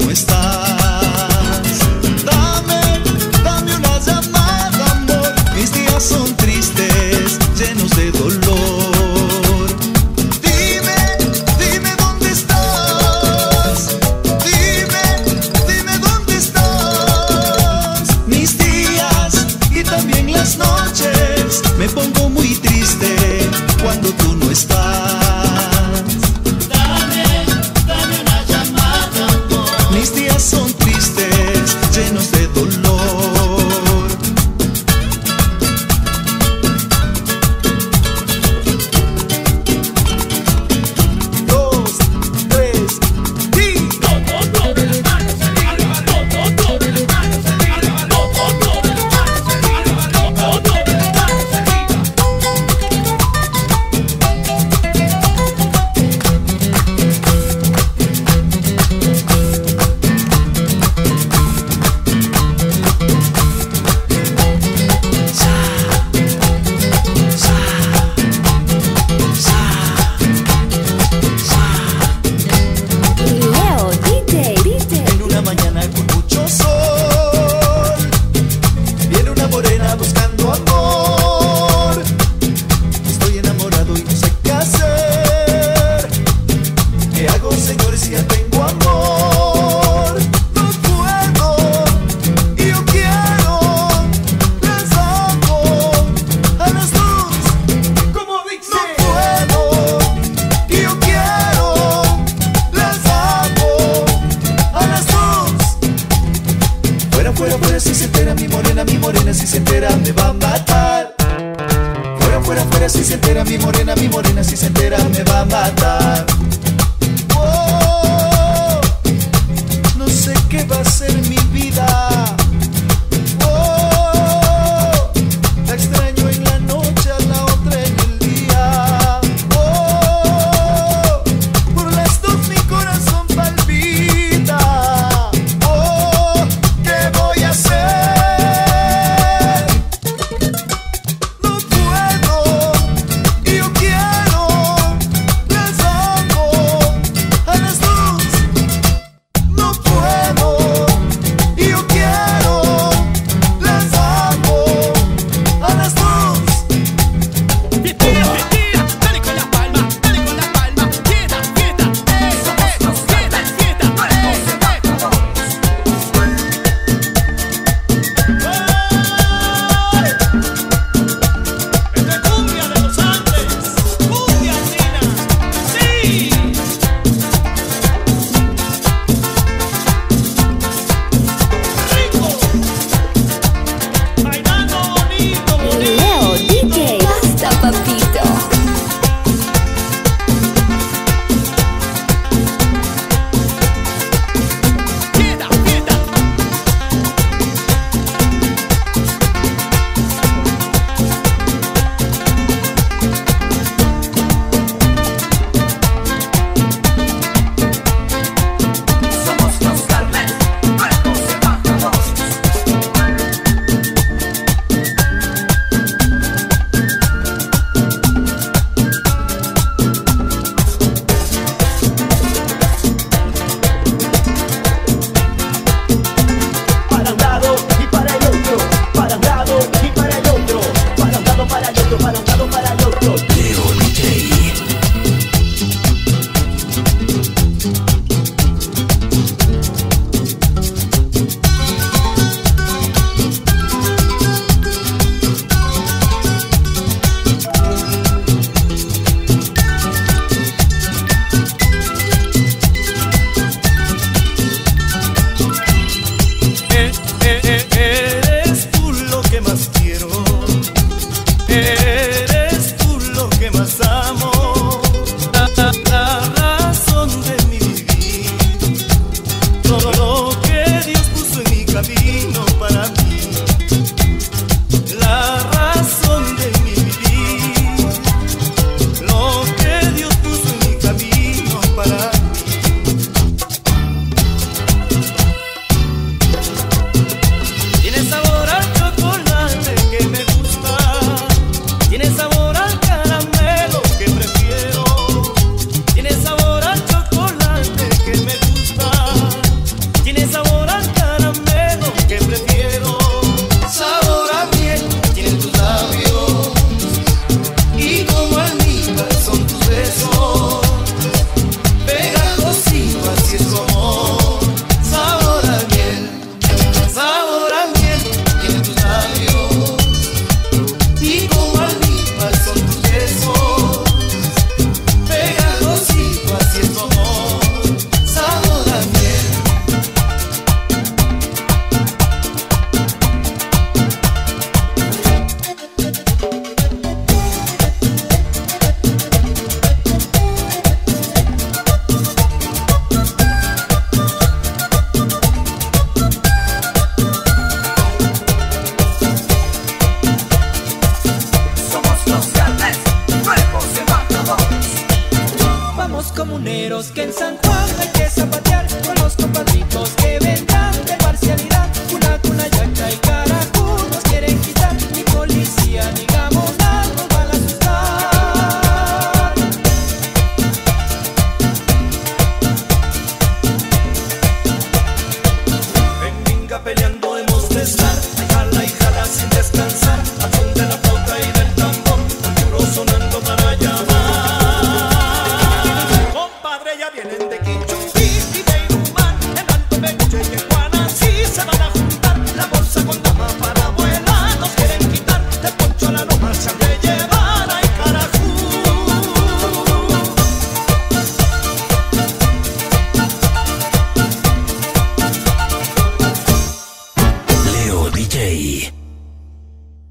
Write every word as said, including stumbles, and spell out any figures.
no estás. Dame, dame una llamada, amor. Mis días son tristes, llenos de dolor. Dime, dime dónde estás. Dime, dime dónde estás. Mis días y también las noches me pongo muy triste cuando tú no estás. Mis días son tristes, llenos de dolor. Dos, tres, y todo, todo de las manos arriba, todo, todo de las manos arriba, todo, todo de las manos arriba, todo, todo de las manos arriba. Leo, D J, D J. En una mañana con mucho sol, viene una morena buscando amor. Estoy enamorado y no sé qué hacer. ¿Qué hago, señores, si ya tengo amor? No puedo y yo quiero. Les amo a las dos. ¿Cómo dice? No puedo y yo quiero. Les amo a las dos. Fuera, fuera, fuera, si se entera mi morena, mi morena, si se entera me va a matar. Fuera, fuera, fuera, si se entera mi morena, mi morena, si se entera me va a matar. Oh, no sé qué va a ser mi vida. Oh, la extraño en la noche, a la otra en el día. Oh, por las dos mi corazón palpita. Oh, ¿qué voy a hacer? No puedo y yo quiero. Les amo disco.